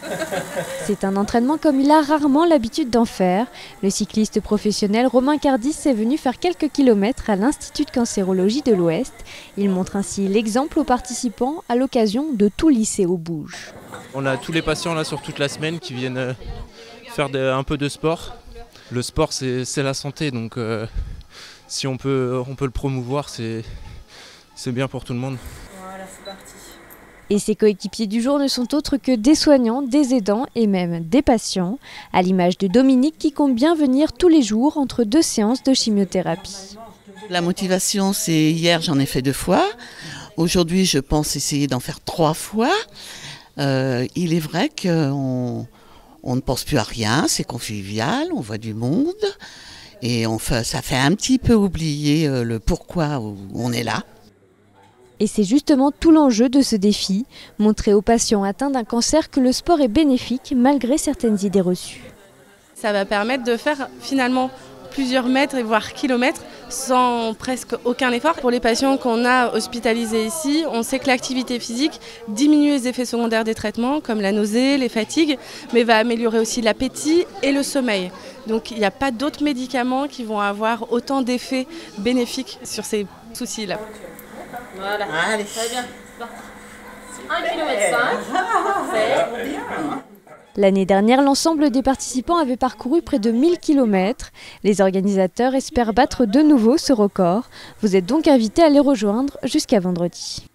C'est un entraînement comme il a rarement l'habitude d'en faire. Le cycliste professionnel Romain Cardis est venu faire quelques kilomètres à l'Institut de cancérologie de l'Ouest. Il montre ainsi l'exemple aux participants à l'occasion de tout lycée au Bouge. On a tous les patients là sur toute la semaine qui viennent faire un peu de sport. Le sport c'est la santé, donc si on peut le promouvoir, c'est bien pour tout le monde. Voilà, c'est parti. Et ses coéquipiers du jour ne sont autres que des soignants, des aidants et même des patients, à l'image de Dominique qui compte bien venir tous les jours entre 2 séances de chimiothérapie. La motivation, c'est hier j'en ai fait 2 fois. Aujourd'hui je pense essayer d'en faire 3 fois. Il est vrai qu'on ne pense plus à rien, c'est convivial, on voit du monde. Et ça fait un petit peu oublier le pourquoi on est là. Et c'est justement tout l'enjeu de ce défi, montrer aux patients atteints d'un cancer que le sport est bénéfique malgré certaines idées reçues. Ça va permettre de faire finalement plusieurs mètres et voire kilomètres sans presque aucun effort. Pour les patients qu'on a hospitalisés ici, on sait que l'activité physique diminue les effets secondaires des traitements comme la nausée, les fatigues, mais va améliorer aussi l'appétit et le sommeil. Donc il n'y a pas d'autres médicaments qui vont avoir autant d'effets bénéfiques sur ces soucis-là. Voilà, Allez. très bien. 1,5 km. L'année dernière, l'ensemble des participants avait parcouru près de 1000 km. Les organisateurs espèrent battre de nouveau ce record. Vous êtes donc invités à les rejoindre jusqu'à vendredi.